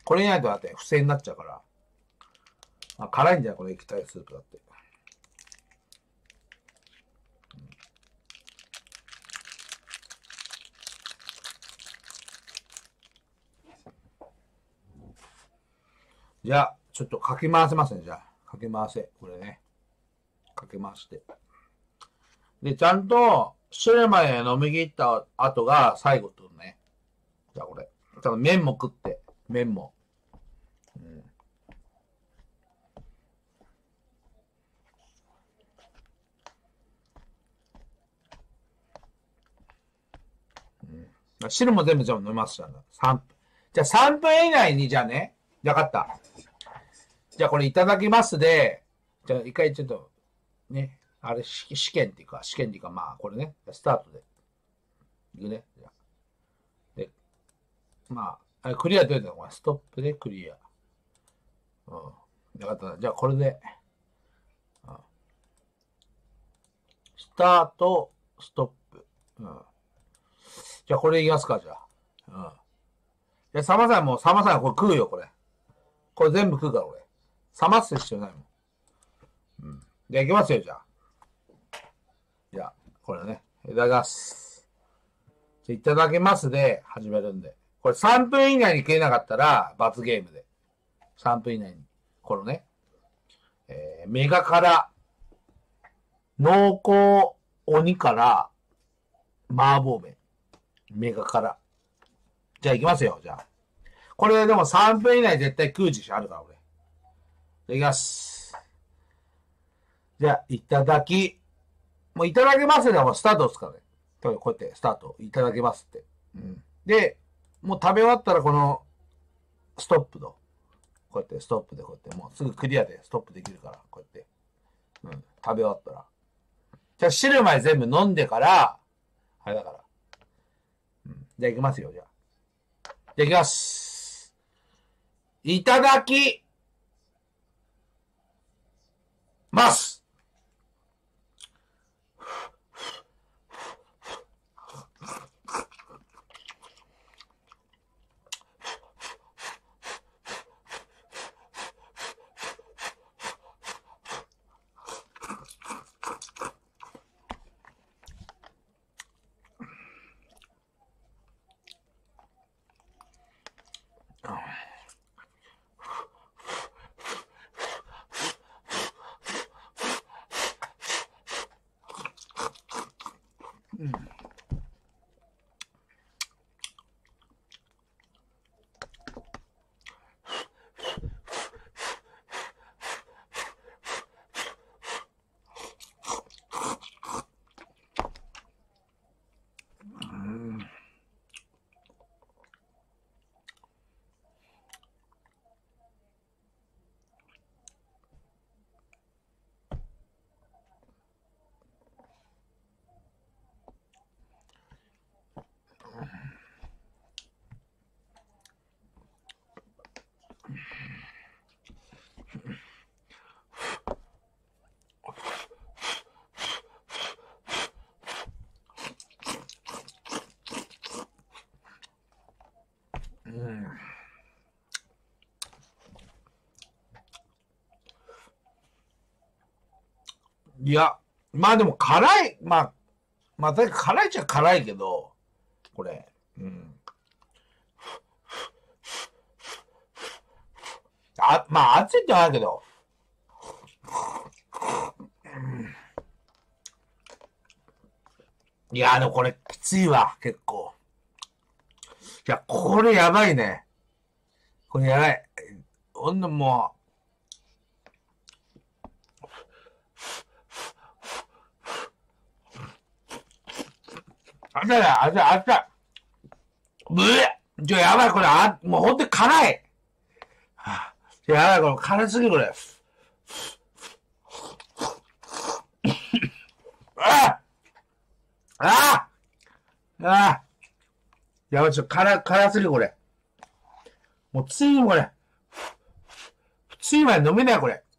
これないとだって不正になっちゃうから。あ、辛いんじゃないこれ液体スープだって。じゃあ、ちょっとかき回せますね、じゃあ。かき回せ。これね。かき回して。で、ちゃんと、汁まで飲み切った後が最後ってことね。じゃあこれ。多分麺も食って。麺も。うん。うん、汁も全部じゃあ飲みますじゃん。3分。じゃあ3分以内に、じゃあね。じゃあ分かった。じゃあこれいただきますで、じゃあ一回ちょっと、ね。あれ、試験っていうか、まあこれね。スタートで。いくね。じゃあで、まあ、クリアどうやったのかなストップでクリア。うん。よかったな。じゃあこれで、うん、スタート、ストップ。うん。じゃあこれいきますか、じゃあ。うん。じゃあサマさんも、サマさんこれ食うよ、これ。これ全部食うから、俺。冷ます必要ないもん。うん。じゃあいきますよ、じゃあ。じゃあ、これね。いただきます。じゃあいただきますで始めるんで。これ3分以内に食えなかったら、罰ゲームで。3分以内に。このね。メガ辛、濃厚鬼辛、麻婆麺。メガ辛。じゃあ行きますよ、じゃあ。これでも3分以内絶対食う自信あるから、俺。じゃあ行きます。じゃあ、いただき。もういただきますでもスタートですからね。こうやってスタート。いただきますって。うん。で、もう食べ終わったらこの、ストップの。こうやってストップでこうやって、もうすぐクリアでストップできるから、こうやって。うん。食べ終わったら。じゃあ汁まで全部飲んでから、あれだから。うん。じゃあ行きますよ、じゃあ。じゃあ行きます。いただきます。うん。うん。いや、まあでも辛い、まあ辛いっちゃ辛いけど、これ、うん。まあ熱いってないけど、いや、でもこれきついわ、結構。いや、これやばいね。これやばい。ほんともう、あただ、あた。ぶえやばい、これ、もうほんとに辛い。はあ、やばい、これ、辛すぎる、これ。ああああやばい、辛すぎる、これ。もうついにこれ。ついまで飲めない、これ。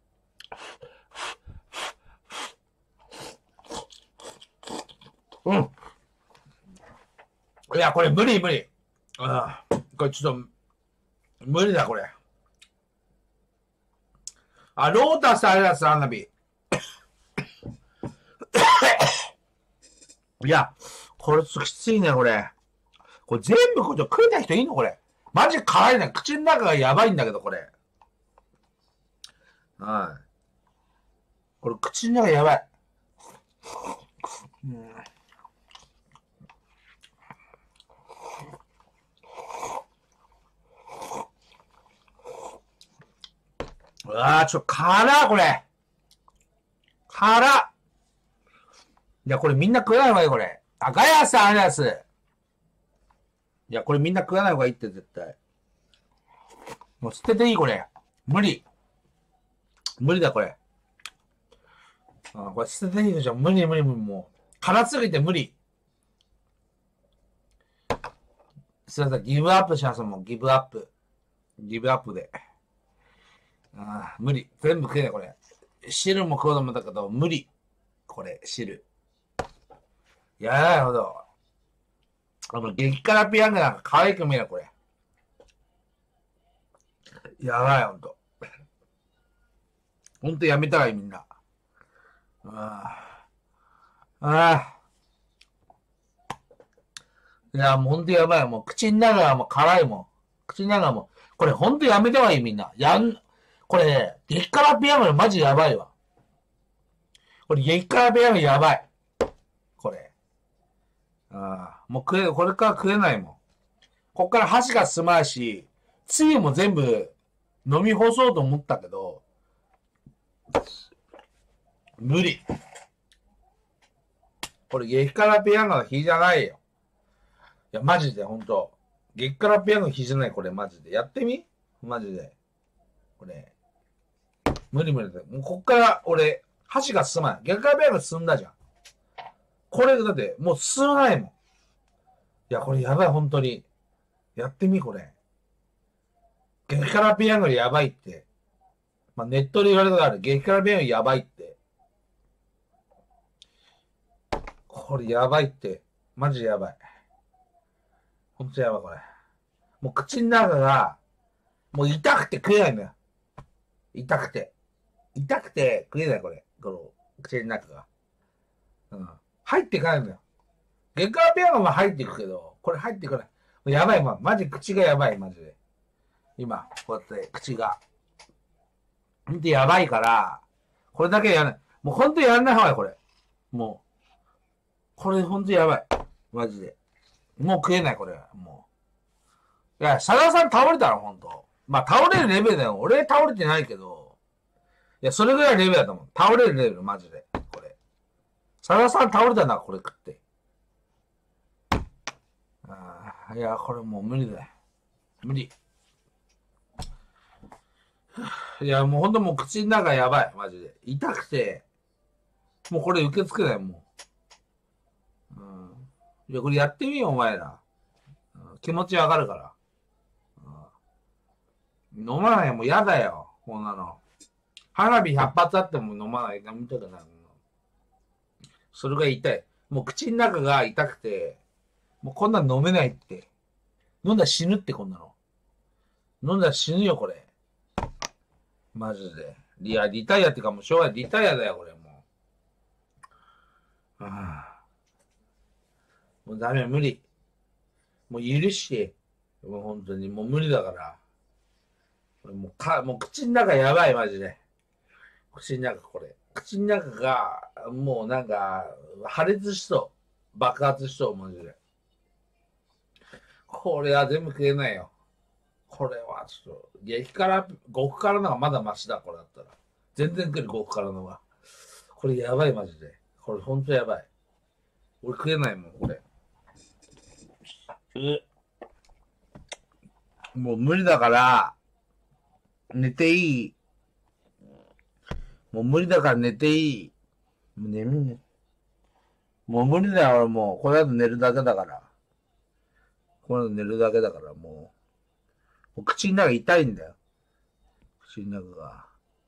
うん。いや、これ無理。これちょっと、 無理だ、これ。あ、ロータスあれだ、サーナビ。いや、これきついね、これ。これ全部これ食えた人いんのこれ。マジ辛いね。口の中がやばいんだけど、これ。はい。これ口の中やばい。うわぁ、辛っ、これ。辛っ。いや、これみんな食わない方がいい、これ。あ、ガヤさん、ありがとうございます。いや、これみんな食わない方がいいって、絶対。もう捨てていい、これ。無理。無理だ、これ。あ、これ捨てていいでしょ。無理、もう。辛すぎて無理。すいません、ギブアップします、もう。ギブアップ。ギブアップで。ああ、無理。全部食えない、これ。汁も食うのもだけど、無理。これ、汁。やほど。激辛ピアングなんか可愛く見えない、これ。やばい、ほんと。ほんとやめたらいい、みんな。ああ。ああ。いや、もうほんとやばい。もう口の中がもう辛いもん。口の中も。これほんとやめた方がいい、みんな。これね、激辛ピアノマジやばいわ。これ激辛ピアノやばい。これ。ああ。もうこれから食えないもん。こっから箸が進まないし、つゆも全部飲み干そうと思ったけど、無理。これ激辛ピアノの日じゃないよ。いや、マジでほんと。激辛ピアノの日じゃない、これマジで。やってみマジで。これ。無理だよ。もうこっから俺、箸が進まない。激辛ピアノ進んだじゃん。これだって、もう進まないもん。いや、これやばい、本当に。やってみ、これ。激辛ピアノやばいって。まあ、ネットで言われたことある。激辛ピアノやばいって。これやばいって。マジやばい。ほんとやばい、これ。もう口の中が、もう痛くて食えないんだよ。痛くて。痛くて食えない、これ。この、口の中が。うん。入っていかないんだよ。激辛ピアノは入っていくけど、これ入っていかない。やばい、マジ口がやばい、マジで。今、こうやって口が。見てやばいから、これだけやらない。もうほんとやんない方がいい、これ。もう。これほんとやばい。マジで。もう食えない、これ。もう。いや、佐田さん倒れたの、ほんと。まあ、倒れるレベルだよ。俺倒れてないけど。いや、それぐらいレベルだと思う。倒れるレベル、マジで。これ。佐田さん倒れたな、これ食って。いや、これもう無理だよ。無理。いや、もうほんともう口の中やばい、マジで。痛くて、もうこれ受け付けない、もう。いや、これやってみよ、お前ら。気持ちわかるから。飲まない、もうやだよ、こんなの。花火100発あっても飲まない。飲みたくない。それが痛い。もう口の中が痛くて、もうこんなの飲めないって。飲んだら死ぬって、こんなの。飲んだら死ぬよ、これ。マジで。いや、リタイアってかもうしょうがない。リタイアだよ、これもう。もうダメ、無理。もう許して。もう本当に、もう無理だから。もう口の中やばい、マジで。口の中、これ。口の中が、もうなんか、破裂しそう。爆発しそう、マジで。これは全部食えないよ。これはちょっと、激辛、極辛のがまだマシだ、これだったら。全然食える、極辛のが。これやばい、マジで。これほんとやばい。俺食えないもん、これ。もう無理だから、寝ていい。もう無理だから寝ていい。もう眠いね。もう無理だよ、俺もう。この後寝るだけだから。この後寝るだけだから、もう口の中痛いんだよ。口の中が。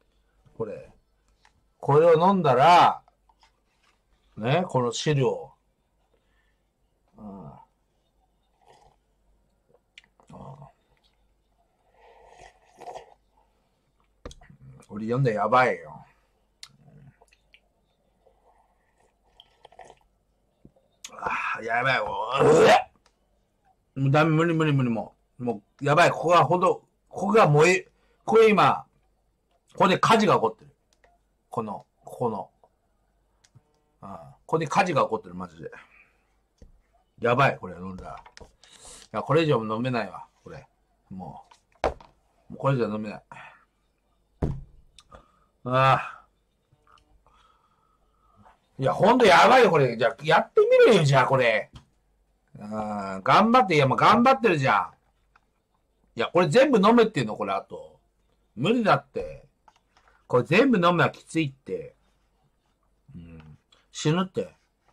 これを飲んだら、ね、この汁を。 俺読んでやばいよ。やばい、もうダメ、無理、もう、やばい、ここが燃え、これ今、ここで火事が起こってる。ここの。ここで火事が起こってる、マジで。やばい、これ飲んだら。いや、これ以上飲めないわ、これ。もうこれ以上飲めない。いや、ほんとやばいよ、これ。じゃあ、やってみるよ、じゃあ、これ。頑張って、いや、もう頑張ってるじゃん。いや、これ全部飲めっていうの、これ、あと。無理だって。これ全部飲めはきついって。死ぬって。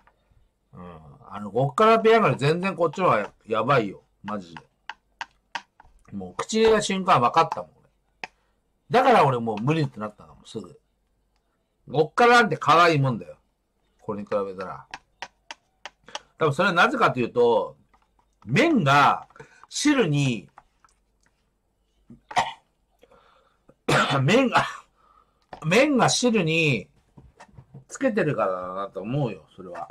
こっからペアが全然こっちの方がやばいよ。マジで。もう口入れた瞬間分かったもん、俺。だから俺もう無理ってなったの、すぐ。こっからなんて可愛いもんだよ。これに比べたら。多分それはなぜかというと、麺が汁に、麺が汁につけてるからだなと思うよ、それは。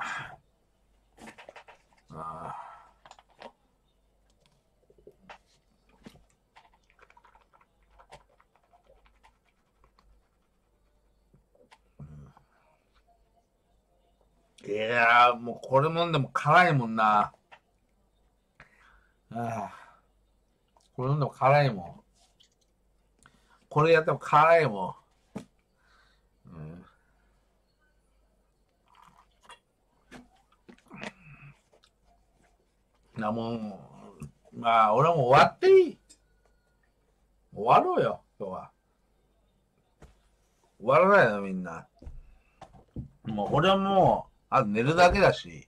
いやー、もうこれもんでも辛いもんな。これ飲んでも辛いもん。これやっても辛いもん。もう、まあ、俺も終わっていい。終わろうよ、今日は。終わらないの、みんな。もう、俺はもう、あと寝るだけだし。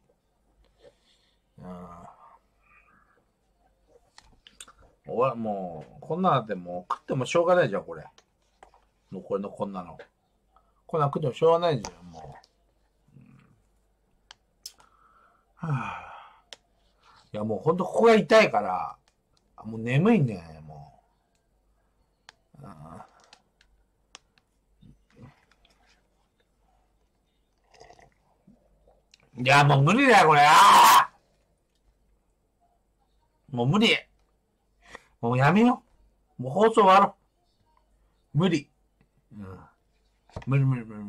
もう、こんなのってもう食ってもしょうがないじゃん、これ。残りのこんなの。こんなの食ってもしょうがないじゃん、もう。いや、もうほんとここが痛いから、もう眠いんだよね、もう。いや、もう無理だよ、これ。もう無理。もうやめよう。もう放送終わろう。無理。無理。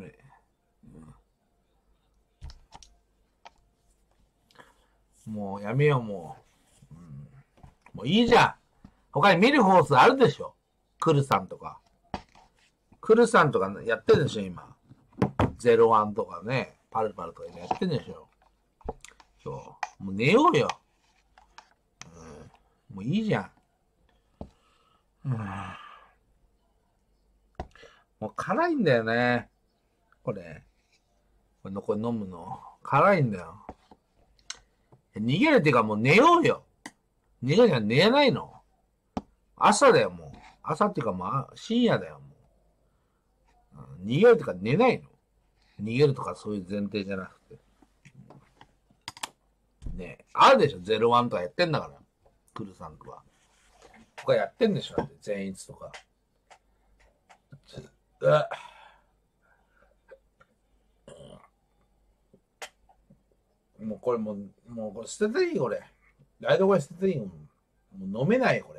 もうやめよう、もう。もういいじゃん。他に見る放送あるでしょ。クルさんとか。クルさんとかやってるでしょ、今。01とかね。パルパルとか今やってるでしょ。もう寝ようよ。もういいじゃん。もう辛いんだよね。これ残り飲むの。辛いんだよ。逃げるっていうかもう寝ようよ。逃げるには寝れないの。朝だよ、もう。朝っていうかまあ、深夜だよ、もう。逃げるっていうか寝ないの。逃げるとかそういう前提じゃなくて。ねえ、あるでしょ、01とかやってんだから。クルさんとか。他やってんでしょ、だって全員とか。もうこれもうこれ捨てていいこれ。台所捨てていいもう飲めないこれ。